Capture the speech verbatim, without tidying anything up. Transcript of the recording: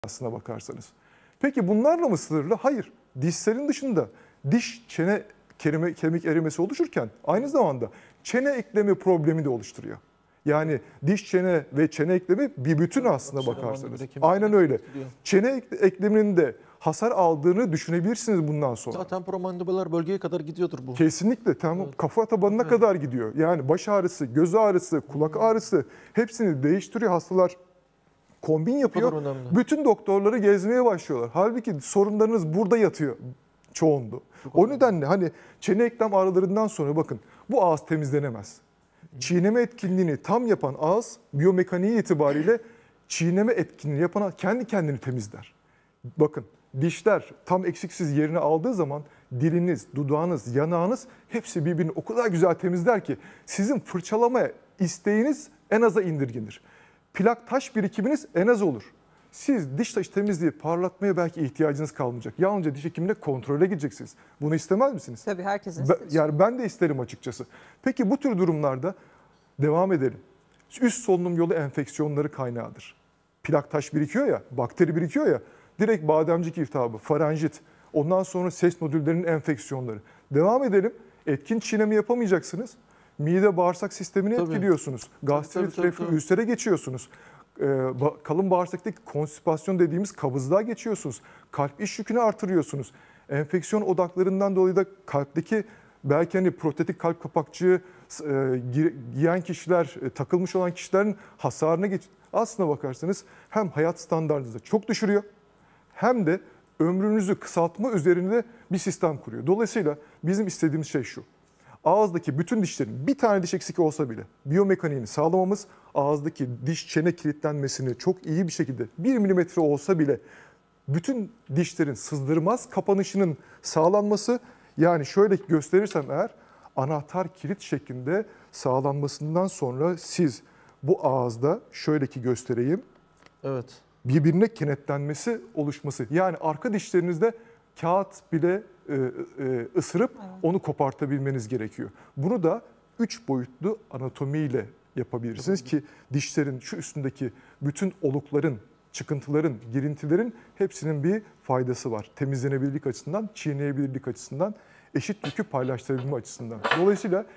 aslına bakarsanız. Peki bunlarla mı sınırlı? Hayır. Dişlerin dışında diş çene kerime, kemik erimesi oluşurken aynı zamanda çene eklemi problemi de oluşturuyor. Yani diş çene ve çene eklemi bir bütün aslına bakarsanız. Aynen öyle. Çene ekleminin de hasar aldığını düşünebilirsiniz bundan sonra. Zaten promandibular bölgeye kadar gidiyordur bu. Kesinlikle. Tamam. Evet. Kafa tabanına Evet. kadar gidiyor. Yani baş ağrısı, göz ağrısı, kulak ağrısı hepsini değiştiriyor hastalar. Kombin yapıyor. Bütün doktorları gezmeye başlıyorlar. Halbuki sorunlarınız burada yatıyor çoğunluğu. O nedenle hani çene eklem ağrılarından sonra bakın bu ağız temizlenemez. Çiğneme etkinliğini tam yapan ağız biyomekaniği itibariyle çiğneme etkinliğini yapan kendi kendini temizler. Bakın dişler tam eksiksiz yerini aldığı zaman diliniz, dudağınız, yanağınız hepsi birbirini o kadar güzel temizler ki sizin fırçalamaya isteğiniz en aza indirgenir. Plak taş birikiminiz en az olur. Siz diş taşı temizliği parlatmaya belki ihtiyacınız kalmayacak. Yalnızca diş hekimine kontrole gideceksiniz. Bunu istemez misiniz? Tabii herkesin ister. Yani ben de isterim açıkçası. Peki bu tür durumlarda devam edelim. Üst solunum yolu enfeksiyonları kaynağıdır. Plak taş birikiyor ya, bakteri birikiyor ya. Direkt bademcik iltihabı, faranjit, ondan sonra ses nodüllerinin enfeksiyonları. Devam edelim. Etkin çiğneme yapamayacaksınız. Mide bağırsak sistemini tabii etkiliyorsunuz. Gastrit, reflü, ülsere geçiyorsunuz. Ee, kalın bağırsaktaki konstipasyon dediğimiz kabızlığa geçiyorsunuz. Kalp iş yükünü artırıyorsunuz. Enfeksiyon odaklarından dolayı da kalpteki belki hani protetik kalp kapakçığı e, giyen kişiler, e, takılmış olan kişilerin hasarına geç. Aslına bakarsanız hem hayat standartınızı çok düşürüyor hem de ömrünüzü kısaltma üzerinde bir sistem kuruyor. Dolayısıyla bizim istediğimiz şey şu. Ağızdaki bütün dişlerin bir tane diş eksik olsa bile biyomekaniğini sağlamamız, ağızdaki diş çene kilitlenmesini çok iyi bir şekilde bir milimetre olsa bile bütün dişlerin sızdırmaz kapanışının sağlanması, yani şöyle gösterirsem eğer anahtar kilit şeklinde sağlanmasından sonra siz bu ağızda şöyle ki göstereyim. Evet. Birbirine kenetlenmesi oluşması. Yani arka dişlerinizde kağıt bile e, e, ısırıp evet, onu kopartabilmeniz gerekiyor. Bunu da üç boyutlu anatomiyle yapabilirsiniz ki dişlerin şu üstündeki bütün olukların, çıkıntıların, girintilerin hepsinin bir faydası var. Temizlenebilirlik açısından, çiğneyebilirlik açısından, eşit yükü paylaştırabilme açısından. Dolayısıyla